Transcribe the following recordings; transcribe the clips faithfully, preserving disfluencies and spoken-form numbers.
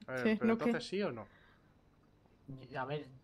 Eh, Sí, pero ¿no qué? entonces sí o no. Y- A ver.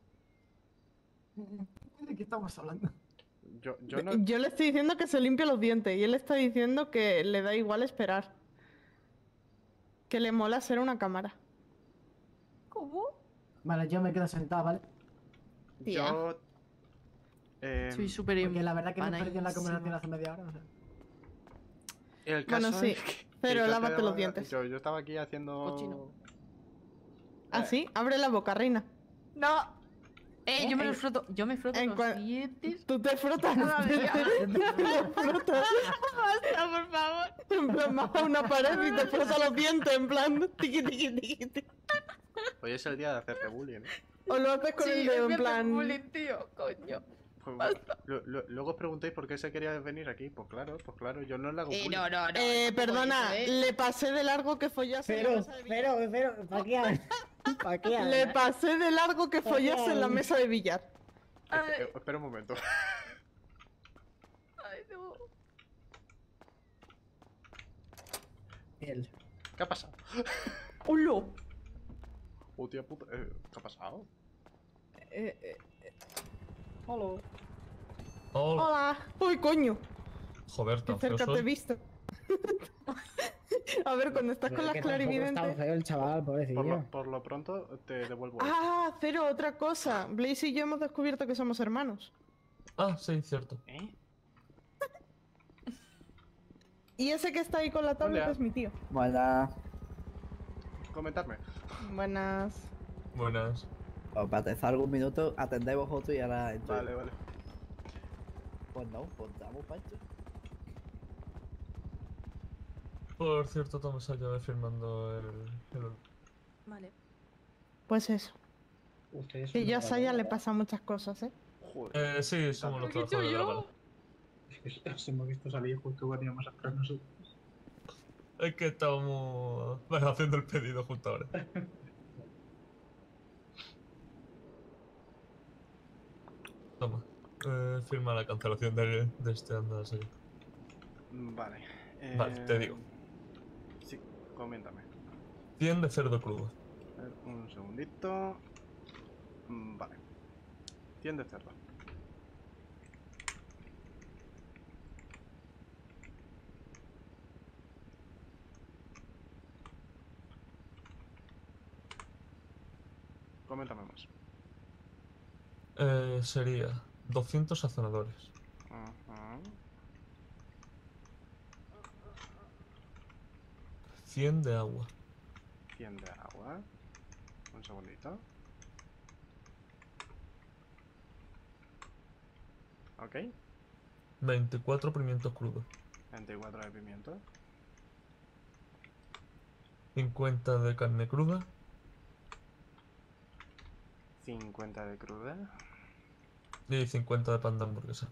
¿De qué estamos hablando? Yo, yo no. Yo le estoy diciendo que se limpie los dientes y él está diciendo que le da igual esperar. Que le mola ser una cámara. ¿Cómo? Vale, yo me quedo sentado, ¿vale? Tía. Yo. Soy em, súper Porque la verdad que me he perdido en la conversación empanadísima. hace media hora, no sé. el Bueno, caso es sí. que, que Pero yo te lávate los daba- dientes. Yo, yo estaba aquí Cochino. haciendo. ¿Ah, Eh, sí? Abre la boca, reina. ¡No! Eh, yo me En- los froto. Yo me froto en los cua- dientes. Tú te frotas. Cada día. Te frotas. Basta, por favor. En plan, vas a una pared y te frotas los dientes. En plan, tiqui, tiqui, tiqui, tiqui. Hoy es el día de hacerte bullying, ¿eh? O lo haces con Sí, el dedo, es en que hace plan. bullying, tío, coño. Pues, bueno, lo- lo- luego os preguntéis por qué se quería venir aquí. Pues claro, pues claro, yo no le hago Eh, bullying. no, no, no. Eh, tampoco perdona, eso, ¿eh? le pasé de largo que follase en la Pero, mesa de billar. pero, pero, ¿para qué hablas? ¿Para qué Le hablas? pasé de largo que follase en la mesa de billar. Ay, Eh, eh, espera un momento. ay, no. Él. ¿Qué ha pasado? ¡Hola! Hostia puta, eh, ¿qué ha pasado? Eh, eh, Hola. Oh, hola. ¡Uy, coño! joder, ¡Qué tan feo cerca te he soy. visto! A ver, cuando estás con las Que tampoco es tan clarividentes. feo el chaval, Por pobrecillo. lo, por lo pronto te devuelvo esto. Ah, Cero, otra cosa. Blaze y yo hemos descubierto que somos hermanos. Ah, sí, cierto. ¿Eh? Y ese que está ahí con la tablet Hola. es mi tío. Buenas. Comentadme. Buenas. Buenas. Os apetece algún minuto, atendéis vosotros y ahora entro. Vale, vale. Pues no, pues damos Pancho. Por cierto, estamos allá firmando el, el... Vale. Pues eso. Ustedes Que son yo a una Saya le barbaridad. pasan muchas cosas, ¿eh? Joder. Eh, sí, somos los ¿Qué he hecho trabajadores de la yo? bala. Es que os hemos visto salir justo cuando íbamos a entrar nosotros. Es que estábamos bueno, haciendo el pedido justo ahora. Toma. Eh, firma la cancelación de, de este anda así. Vale. Vale, te digo. Sí, coméntame. cien de cerdo crudo. A ver, un segundito. Mm, Vale. cien de cerdo. Coméntame más. Eh, sería doscientos sazonadores. Ajá. cien de agua. cien de agua. Un segundito. Ok. veinticuatro pimientos crudos. veinticuatro de pimiento. cincuenta de carne cruda. cincuenta de cruda. Y cincuenta de pan de hamburguesa.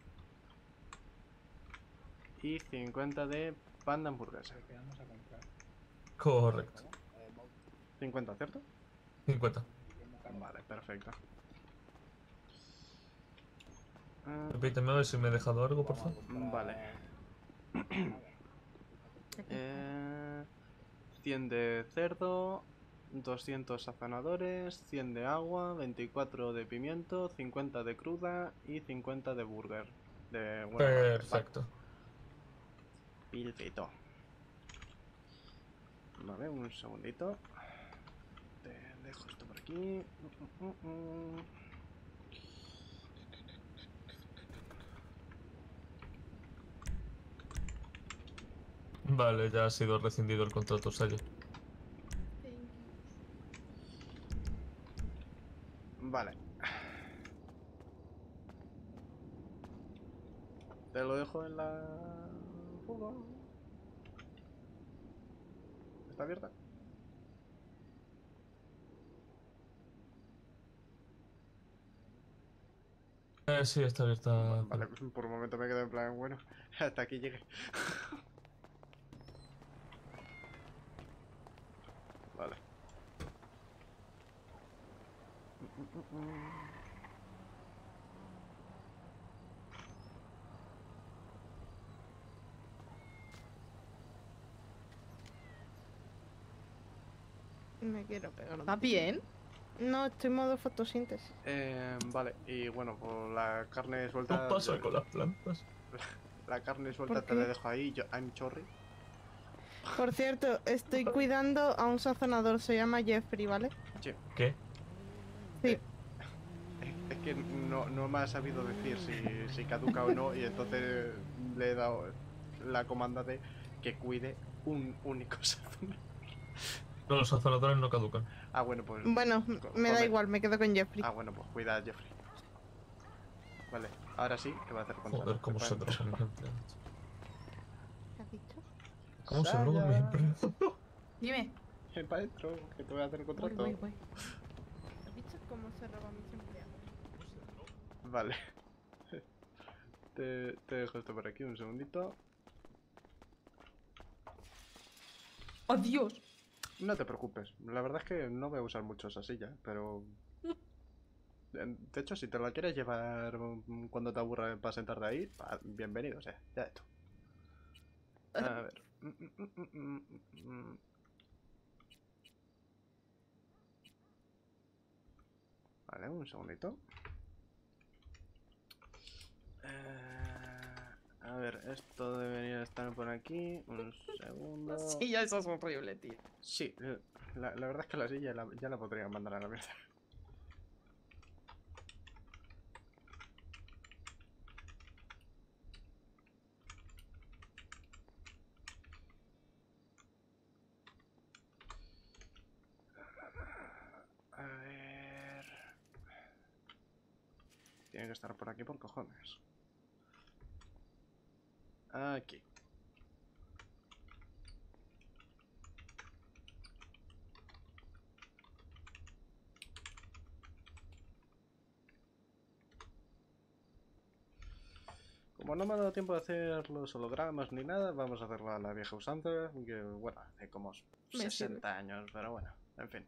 Y cincuenta de pan de hamburguesa. Que vamos a comprar. Correcto. cincuenta, ¿cierto? cincuenta. Vale, perfecto. Ah, Repíteme a ver si me he dejado algo, por favor. vale. Eh, cien de cerdo, doscientos sazonadores, cien de agua, veinticuatro de pimiento, cincuenta de cruda y cincuenta de burger. De, bueno, Perfecto. Perfecto. Vale, un segundito. Te dejo esto por aquí. Mm, mm, mm, mm. Vale, ya ha sido rescindido el contrato, Sayo. Vale. Te lo dejo en la fuga. ¿Está abierta? Eh, sí, está abierta. Vale, por un momento me quedo en plan, bueno, hasta aquí llegué. Vale. Me quiero pegar. un ¿Estás tiro. bien? No, estoy en modo fotosíntesis. Eh, vale, y bueno, pues la carne ¿Qué suelta. pasa yo- con las plantas? La carne suelta ¿Por te la qué? dejo ahí, yo, I'm sorry. Por cierto, estoy cuidando a un sazonador, se llama Jeffrey, ¿vale? Sí, ¿Qué? Sí. es, es que no, no me ha sabido decir si, si caduca o no, y entonces le he dado la comanda de que cuide un único sazonador. No, los sazonadores no caducan. Ah, bueno, pues. Bueno, co- me da come- igual, me quedo con Jeffrey. Ah, bueno, pues cuida a Jeffrey. Vale, ahora sí, ¿qué va a hacer con Joder, cómo se droga drogan los empleados. ¿Qué has dicho? ¿Cómo se drogan los empleados? Dime. Para adentro, que te voy a hacer el Voy, contrato. voy, voy. ¿Has dicho cómo se roban mis empleados? Vale. Te, te dejo esto por aquí un segundito. ¡Adiós! No te preocupes, la verdad es que no voy a usar mucho esa silla, pero... De hecho, si te la quieres llevar mm, cuando te aburra para sentarte ahí, pa- bienvenido sea, ya de tú. A ver... mm, mm, mm, mm, mm, mm. Vale, un segundito. Eh, a ver, esto debería estar por aquí. Un segundo. Sí, ya eso es horrible, tío. Sí, la, la verdad es que la silla la- ya la podría mandar a la mierda. A ver... Tiene que estar por aquí por cojones. Aquí. Como no me ha dado tiempo de hacer los hologramas ni nada, vamos a hacerlo a la vieja usanza, que bueno, hace como Me sesenta años, pero bueno, en fin.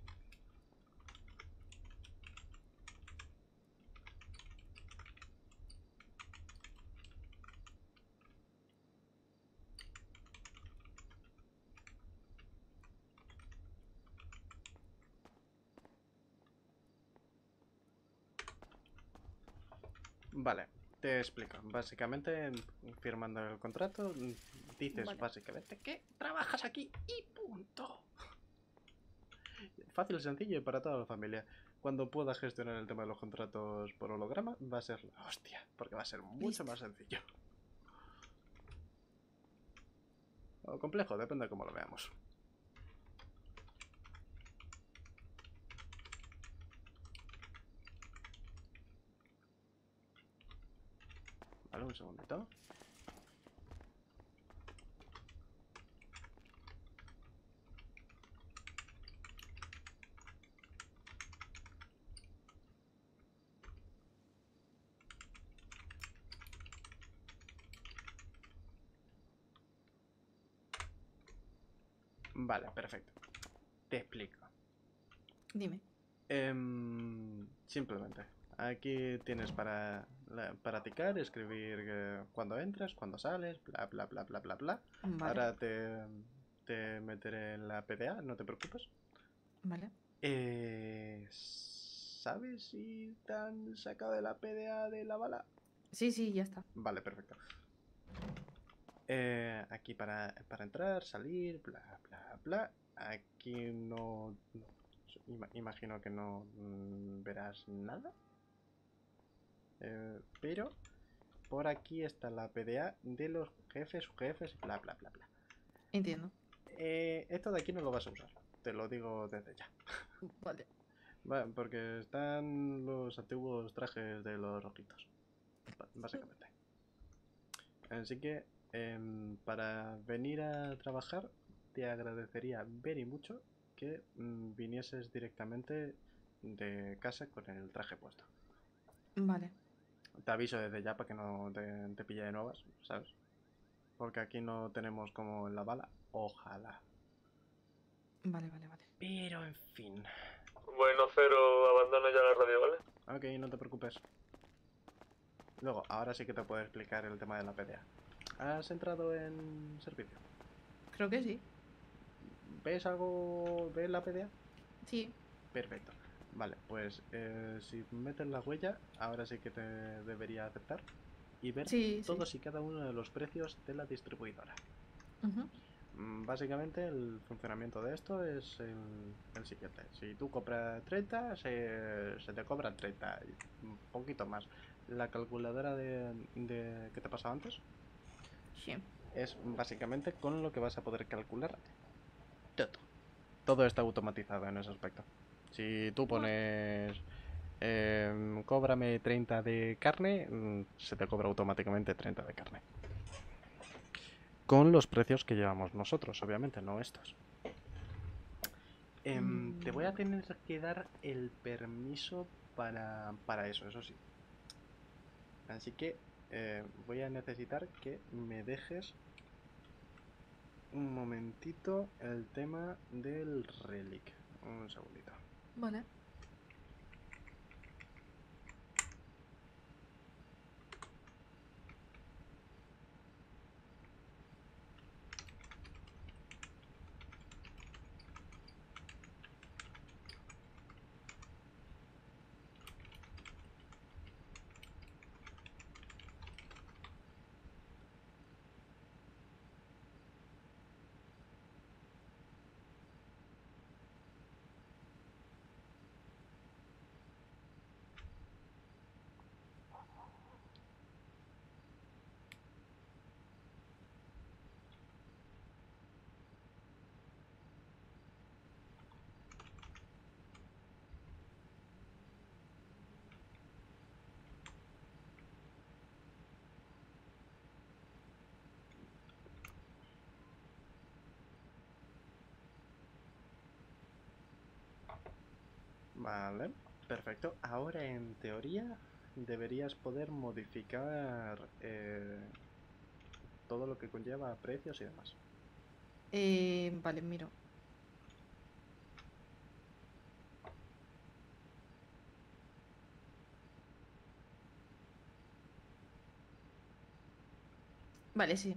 Vale, te explico. Básicamente, firmando el contrato, dices Vale. básicamente que trabajas aquí y punto. Fácil, sencillo y para toda la familia. Cuando puedas gestionar el tema de los contratos por holograma, va a ser la hostia, porque va a ser mucho Listo. más sencillo. O complejo, depende de cómo lo veamos. Vale, un segundito. Vale, perfecto. Te explico. Dime. Em, simplemente, aquí tienes para la- practicar, escribir eh, cuando entras, cuando sales, bla bla bla bla bla bla. Vale. Ahora te, te meteré en la P D A, no te preocupes. Vale. Eh, ¿Sabes si te han sacado de la P D A de la bala? Sí, sí, ya está. Vale, perfecto. Eh, aquí para, para entrar, salir, bla bla bla. Aquí no... no- ima- imagino que no mm, verás nada. Eh, pero por aquí está la P D A de los jefes, jefes, bla bla bla bla. Entiendo. Eh, esto de aquí no lo vas a usar, te lo digo desde ya. Vale. Va, porque están los antiguos trajes de los rojitos, ba- básicamente. Así que em, para venir a trabajar te agradecería ver y mucho que mm, vinieses directamente de casa con el traje puesto. Vale. Te aviso desde ya para que no te, te pille de nuevas, ¿sabes? Porque aquí no tenemos como en la bala. Ojalá. Vale, vale, vale. Pero en fin. Bueno, Cero, abandona ya la radio, ¿vale? Ok, no te preocupes. Luego, ahora sí que te puedo explicar el tema de la P D A. ¿Has entrado en servicio? Creo que sí. ¿Ves algo? ¿Ves la P D A? Sí. Perfecto. Vale, pues eh, si metes la huella, ahora sí que te debería aceptar y ver Sí, sí. todos y cada uno de los precios de la distribuidora. Ujú. Mm, Básicamente el funcionamiento de esto es el, el siguiente. Si tú compras treinta, se, se te cobran treinta, y un poquito más. La calculadora de, de que te pasaba antes Sí. es básicamente con lo que vas a poder calcular todo. Todo está automatizado en ese aspecto. Si tú pones em, cóbrame treinta de carne, mm, se te cobra automáticamente treinta de carne. Con los precios que llevamos nosotros, obviamente, no estos. Em, te voy a Mm, tener que dar el permiso para, para eso, eso sí. Así que eh, voy a necesitar que me dejes un momentito el tema del relic. Un segundito. Vale. Vale, perfecto. Ahora en teoría deberías poder modificar eh, todo lo que conlleva precios y demás. Eh, vale, miro. Vale, sí.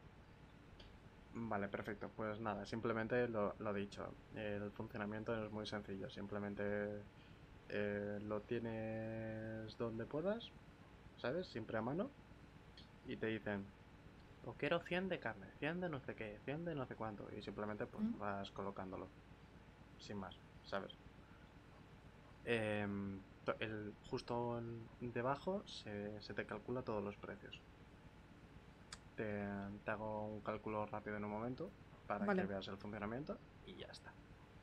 Vale, perfecto. Pues nada, simplemente lo, lo dicho. El funcionamiento es muy sencillo. Simplemente eh, lo tienes donde puedas, ¿sabes? Siempre a mano. Y te dicen, pues quiero cien de carne, cien de no sé qué, cien de no sé cuánto. Y simplemente pues Mm, vas colocándolo. Sin más, ¿sabes? Em, to- el, justo en- debajo se, se te calcula todos los precios. Te, te hago un cálculo rápido en un momento para que Vale. veas el funcionamiento y ya está.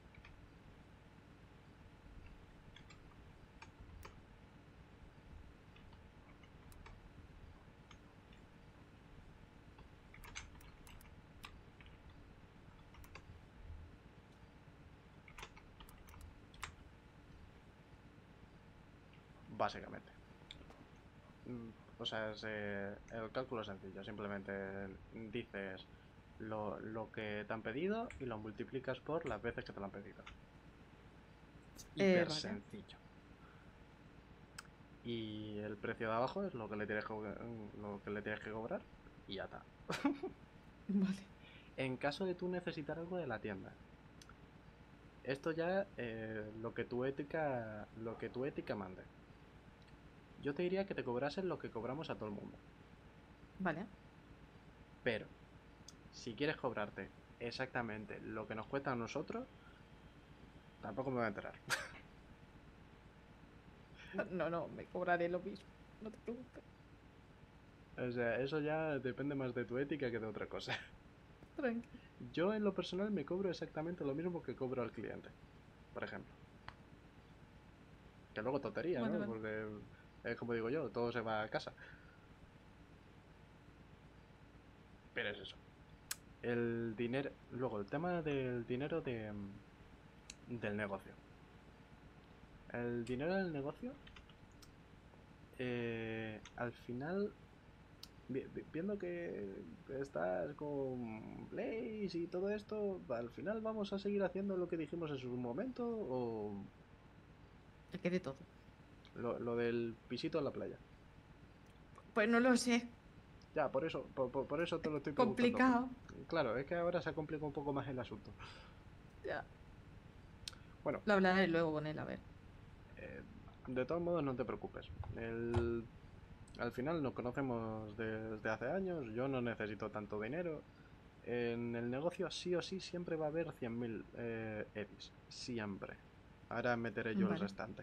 Básicamente. Mm, O sea, es, eh, el cálculo es sencillo. Simplemente dices lo, lo que te han pedido y lo multiplicas por las veces que te lo han pedido. Eh, Hiper vale. sencillo. Y el precio de abajo es lo que le tienes que, lo que le tienes que cobrar y ya está. Vale. En caso de tú necesitar algo de la tienda, esto ya eh, lo que tu ética, lo que tu ética mande. Yo te diría que te cobrasen lo que cobramos a todo el mundo. Vale. Pero, si quieres cobrarte exactamente lo que nos cuesta a nosotros, tampoco me voy a enterar. No, no, me cobraré lo mismo. No te preocupes. O sea, eso ya depende más de tu ética que de otra cosa. Tranqui. Yo en lo personal me cobro exactamente lo mismo que cobro al cliente, por ejemplo. Que luego tontería, Vale, ¿no? vale. Porque es como digo yo, todo se va a casa. Pero es eso. El dinero. Luego, el tema del dinero de, del negocio. El dinero del negocio, eh, al final, vi- vi- viendo que estás con Blaze y todo esto, al final vamos a seguir haciendo lo que dijimos en su momento o El que de todo. lo, lo del pisito en la playa. Pues no lo sé. Ya, por eso, por, por- por eso te lo estoy preguntando. Complicado. Claro, es que ahora se ha complicado un poco más el asunto. Ya. Bueno. Lo hablaré luego con él, a ver. Eh, de todos modos, no te preocupes. El... Al final nos conocemos desde hace años, yo no necesito tanto dinero. En el negocio sí o sí siempre va a haber cien mil eh, eddies. Siempre. Ahora meteré yo el Vale. restante.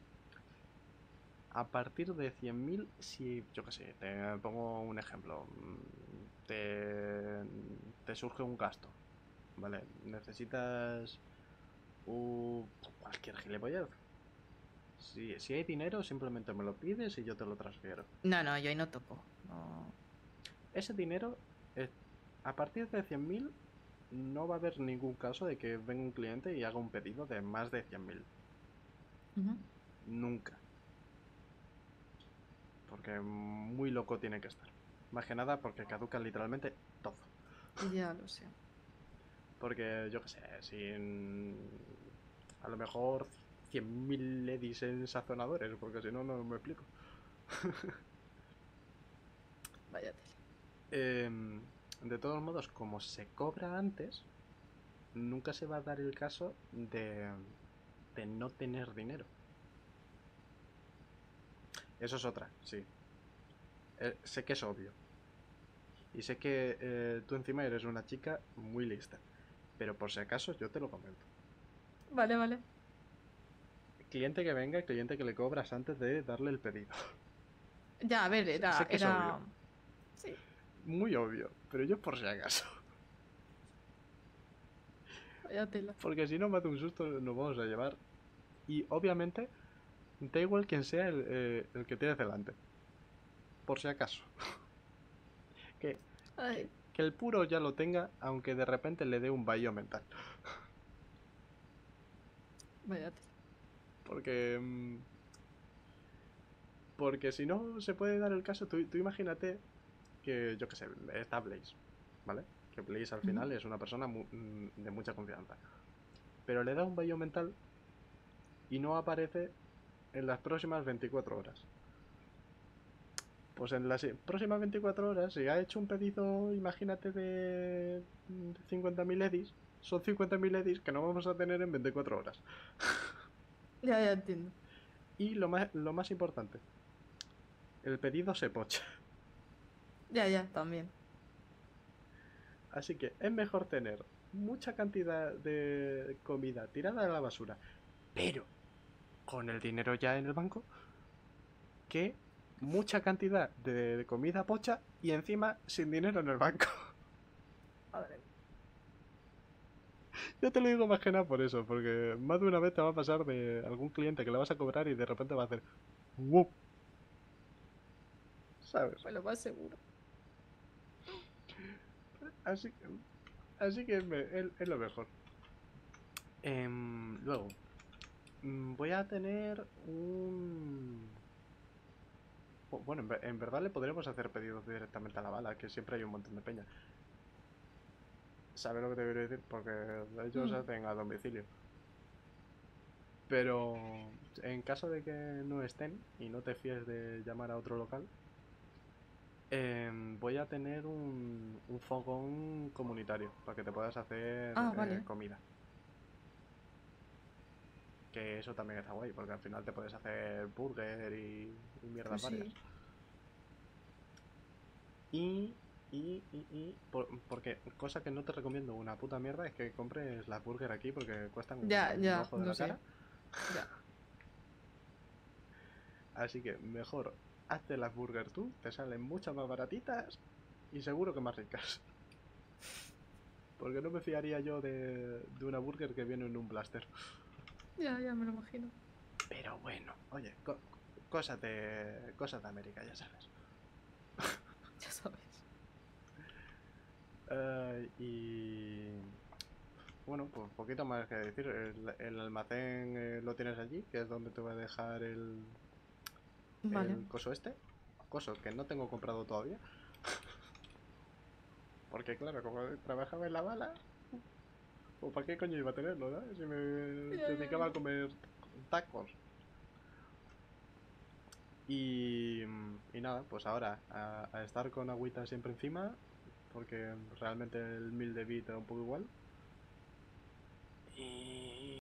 A partir de cien mil, si, yo qué sé, te pongo un ejemplo. mm, Te, te surge un gasto, ¿vale? Necesitas un- cualquier gilipollez. Si, si hay dinero, simplemente me lo pides y yo te lo transfiero. No, no, yo ahí no toco. No. Ese dinero, eh, a partir de cien mil, no va a haber ningún caso de que venga un cliente y haga un pedido de más de cien mil. Ujú. Nunca. Porque muy loco tiene que estar. Más que nada porque caduca literalmente todo. Ya lo sé. Porque yo qué sé, sin... A lo mejor cien mil eddies en sazonadores, porque si no, no me explico. Vaya tela. Em, de todos modos, como se cobra antes, nunca se va a dar el caso de, de no tener dinero. Eso es otra, sí. Eh, sé que es obvio. Y sé que eh, tú encima eres una chica muy lista. Pero por si acaso yo te lo comento. Vale, vale. Cliente que venga, cliente que le cobras antes de darle el pedido. Ya, a ver, era. Sé que es era... obvio. Sí. Muy obvio, pero yo por si acaso. Vaya tela. Porque si no me hace un susto, nos vamos a llevar. Y obviamente, da igual quien sea el, eh, el que tienes delante. Por si acaso. Que, Ay, que, que el puro ya lo tenga, aunque de repente le dé un vacío mental. vaya tela. Porque... mm, Porque si no se puede dar el caso, tú, tú imagínate que, yo qué sé, está Blaze, ¿vale? Que Blaze al final Ujú. es una persona mu- mm, de mucha confianza. Pero le da un vacío mental y no aparece en las próximas veinticuatro horas. Pues en las próximas veinticuatro horas, si ha hecho un pedido, imagínate, de cincuenta mil eddies, son cincuenta mil eddies que no vamos a tener en veinticuatro horas. Ya, ya entiendo. Y lo más, lo más importante, el pedido se pocha. Ya, ya, también. Así que es mejor tener mucha cantidad de comida tirada a la basura, pero con el dinero ya en el banco, que mucha cantidad de comida pocha y encima sin dinero en el banco. Madre mía. Yo te lo digo más que nada por eso, porque más de una vez te va a pasar de algún cliente que le vas a cobrar y de repente va a hacer ¡wow! ¿Sabes? Pues lo más seguro. Así, así que me- es, es lo mejor. Em, luego, mm, voy a tener un... Bu- Bueno, en, ve- en verdad le podremos hacer pedidos directamente a la bala, que siempre hay un montón de peña. ¿Sabes lo que te quiero decir? Porque ellos Mm. hacen a domicilio. Pero en caso de que no estén y no te fíes de llamar a otro local, em, voy a tener un, un fogón comunitario para que te puedas hacer Ah, eh, vale. comida. Que eso también está guay, porque al final te puedes hacer burger y, y mierdas Pues varias. sí. Y, y, y, y por- porque cosa que no te recomiendo una puta mierda es que compres las burger aquí porque cuestan un, Ya, un ya, ojo de lo la sé. cara. Ya. Así que mejor hazte las burger tú, te salen mucho más baratitas y seguro que más ricas. Porque no me fiaría yo de, de una burger que viene en un blaster. Ya, ya me lo imagino. Pero bueno, oye, co- cosas de, cosas de América, ya sabes. Ya sabes. Eh, y bueno, pues poquito más que decir. El, el almacén eh, lo tienes allí, que es donde te voy a dejar el, Vale. el coso este. Coso que no tengo comprado todavía. Porque claro, como trabajaba en la bala, pues ¿para qué coño iba a tenerlo, no? Si me Ya, ya, dedicaba a ya. comer tacos. Y, y nada, pues ahora a, a estar con agüita siempre encima, porque realmente el mil de bit da un poco igual. Y